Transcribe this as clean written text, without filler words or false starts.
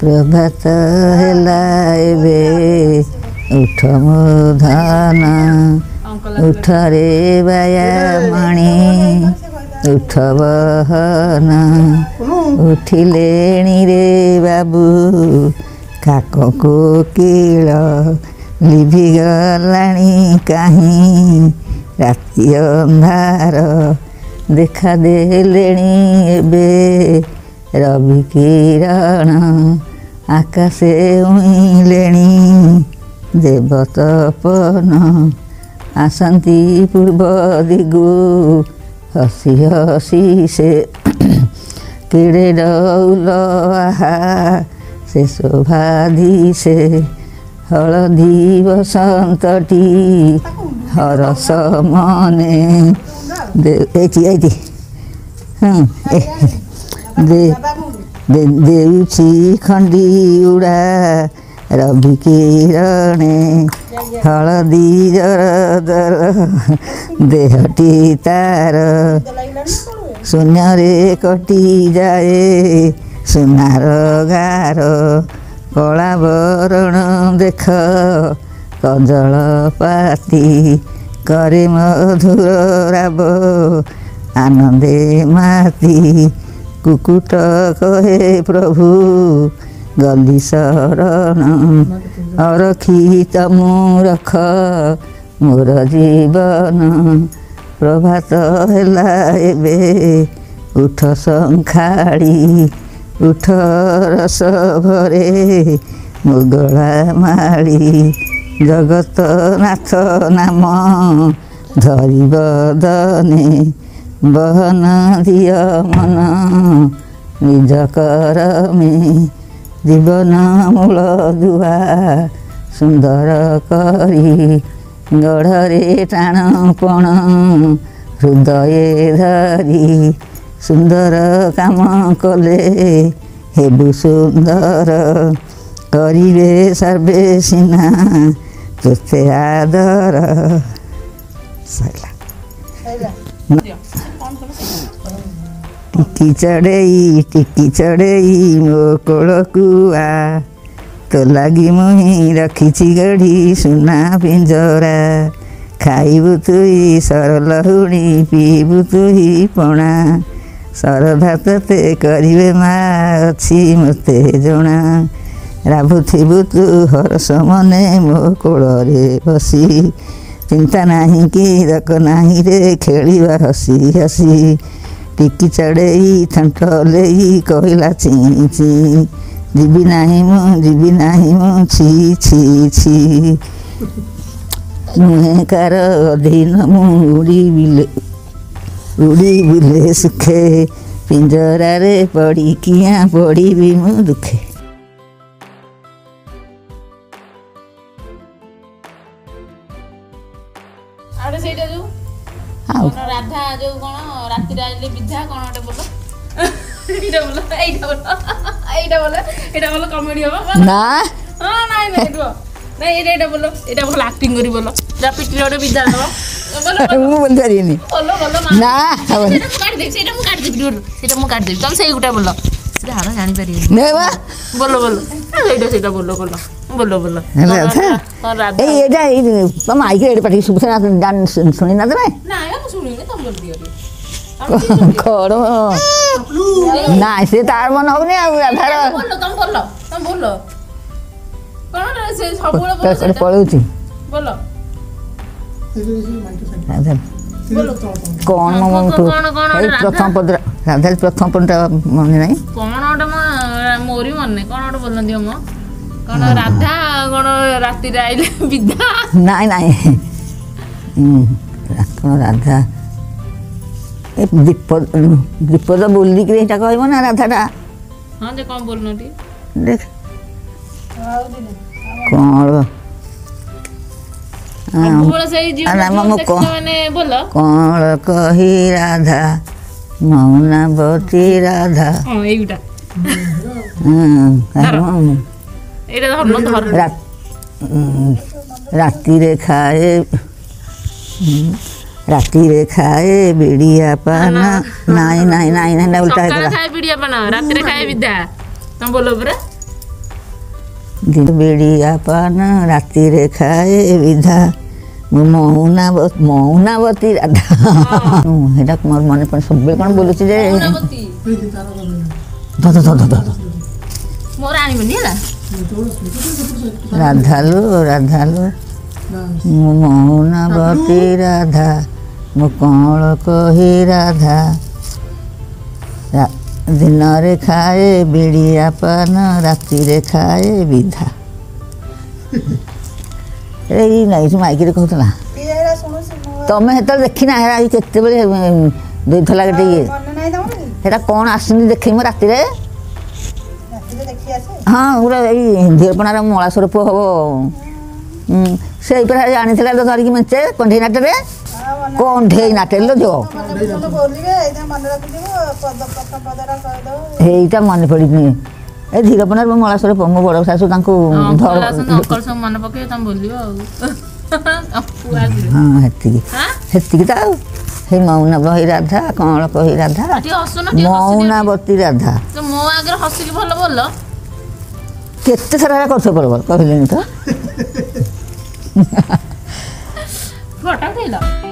प्रभात हेला एबे उठ मो धन उठ रे बाया मणि उठ बहन उठिलेणी रे बाबू काक कोकिल लिभिगलाणी काहीं राति अंधार देखा देलेणी एबे रवि किरण आकाशे उइलेणी देवतपन आसंती पूर्व दिगु हसी हसी से किड़े डौल आहा से शोभाधी से हलदी बसंतटी हरस मने देउची खंडी उड़ा रवि किरणे हलदी जरदर देहटी तार शून्य रे कटी जाए सुनार गार कला बरण देख कजल पाती करे मधुर राब आनंदे माती कुकुट कहे प्रभु गली शरण अरखी तमु रख मोर जीवन प्रभात हेला एबे उठ संखाड़ी उठ रस भरे मुगला माड़ी जगत नाथ नाम धरी बदने बहन दिय मन निज कर में जीवन मूल दुआ सुंदर करी गढ़रे टाणपण हृदय धरी सुंदर काम कले हेबु सुंदर करिवे सर्वे सिना तुते आदर टिकी चढ़ई मो कोल कुआ तो लगी मुही रखी गढ़ी सुना पिंजरा खाइबु तुई सर लहुणी पीबु तुई पणा सरधा तते करिवे मा अछि मते जणा राभुथिबु तु हरस मने मो कोଳରେ बसी चिंता नाही कि दक नाही रे खेलिबा हसी हसी टिकी चढ़ई थंट लेई कहला ची ची जीवी नाही मु छी छी छी नुहे कार अधीन मु उड़ी बुले सुखे पिंजरा रे पड़ी किया पड़ी भी मु दुखे राधा जो कौन राति आइले विद्या कौन गोटे बोलो एटा बोलो कॉमेडी हो ना हां नहीं नहीं एटा बोलो एटा बोलो एक्टिंग करी बोलो जा पिटी गोटे विद्या दो बोलो मु बोल पारिनी बोलो ना सेटा मु काट देबी तुम सेई गुटा बोलो सेटा हां जानि पारिनी नै बा बोलो सेटा बोलो ए एटा तुम आई के पाटी सुबसना डांस सुनी ना तमे ना या सुनी तुम बोल दियो करो ना से तार मन होने आ आधार तुम बोलो कौन से सब बोलो पळुची बोलो कौन प्रथम पद राधा प्रथम पद मन नहीं कौन गोटे मोरी मन नहीं कौन गोटे बोल दियो मो कौन राधा कौन राति आइले विद्या नहीं कौन राधा दीपद बोली कि एटा कहबो ना राधाटा हां जे कौन बोलनो टी देख कौन बोलो सही जीवन माने बोलो कौन कही राधा मौनावती राधा हां एटा एटा धर राति रे खाए बिड़िया पाना नहीं उल्टा है खाए बिड़िया पाना राति रे खाए विद्या तुम बोलो पूरा ବିଡ଼ିଆ ପାନ ରାତିରେ ଖାଏ ବିଧା ମୁଁ ମୌନାବତୀ ରାଧା ସେଇଟା ମୋର ମନେ ପଡ଼େ ସବୁବେଳେ କ'ଣ ବୋଲୁଛି ଯେ ମୋର ଆଣିବନି ହେଲା ରାଧାଲୁ ରାଧାଲୁ ମୁଁ ମୌନାବତୀ ରାଧା ମୁଁ କ'ଣ କହି ରାଧା ଦିନରେ ଖାଏ ବିଡ଼ିଆ ପାନ ରାତିରେ ଖାଏ ବିଧା ଏଇ ନାଇଁ ସେ ମାଇକିରେ କହୁଥିଲା ତମେ ସେତେବେଳେ ଦେଖିନା ହେରା କେତେବେଳେ ଦେଇଥିଲା ଗୋଟେ ଇଏ ସେଟା କ'ଣ ଆସୁନି ଦେଖେଇ ମୁଁ ରାତିରେ ହଁ ଗୋଟେ ଏଇ ଧିରପଣାର ମଳାଶ୍ୱର ପୁଅ ହବ ସେଇପରା ଆଣିଥିଲା ଧରିକି ମେଞ୍ଚେ କଣ୍ଢେଇ ନାଟରେ କଣ୍ଢେଇ ନାଟରେ ଲୋ ଝିଅ ହେଇଟା ମନେ ପଡ଼ିନି ଏ ଧିରପଣାର ମଳାଶ୍ୱର ପୁଅ ମୋ ବଡ଼ ଶାଶୁ ତାଙ୍କୁ ମନେ ପକେଇ ତମେ ବୋଲିବ ଆଉ ହଁ ସେତିକି ସେତିକି ତ ଆଉ ସେଇ ମୌନ ବହି ରାଧା କଅଁଳ କହି ରାଧା ମୌନାବତୀ ରାଧା ମୋ ଆଗରେ ହସିକି ଭଲ ବୋଲ କେତେ ସାରା କରୁଛ ବଳ କହିଲେନି ତ ଫଟୋ ଉଠେଇଲ